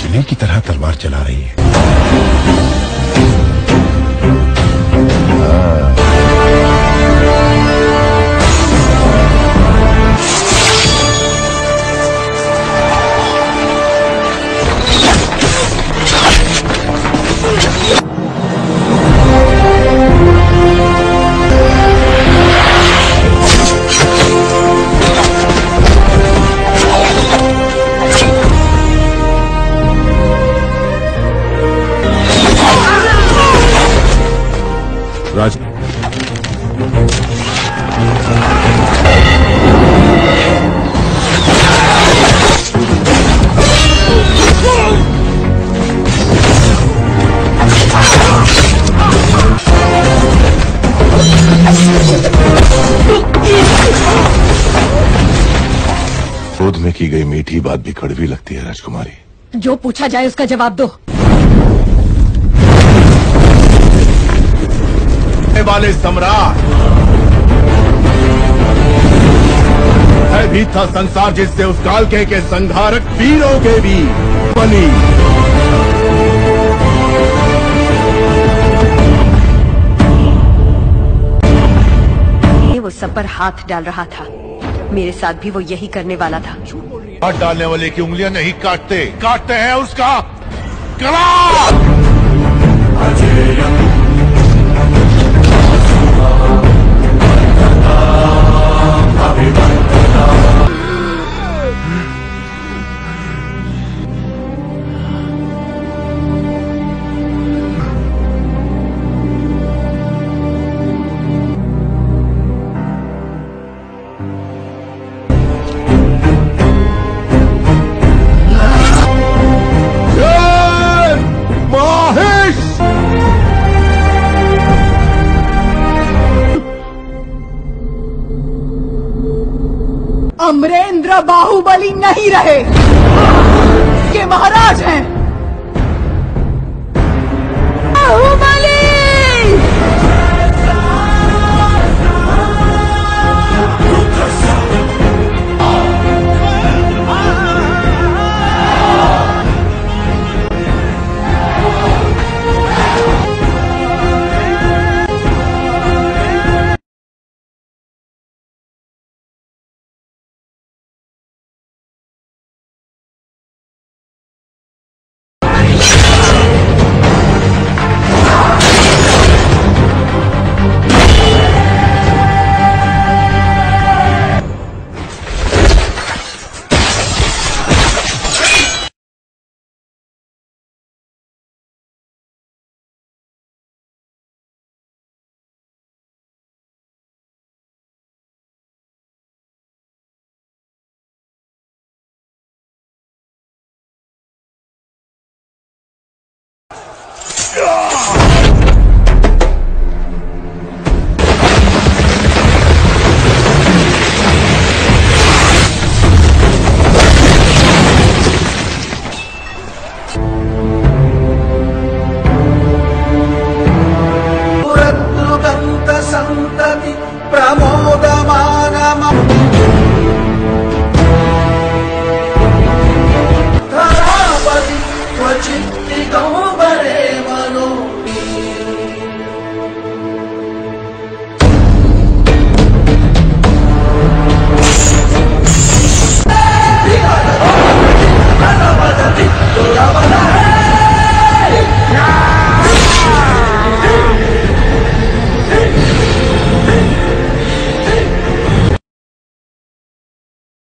बिजली की तरह तलवार चला रही है। राज क्रोध में की गई मीठी बात भी कड़वी लगती है राजकुमारी। जो पूछा जाए उसका जवाब दो। वाले सम्राट है भी था संसार जिससे उस काल के संहारक वीरों के भी बनी। वो सब पर हाथ डाल रहा था, मेरे साथ भी वो यही करने वाला था। हाथ डालने वाले की उंगलियां नहीं काटते हैं उसका गला। अमरेंद्र बाहुबली नहीं रहे, के महाराज हैं।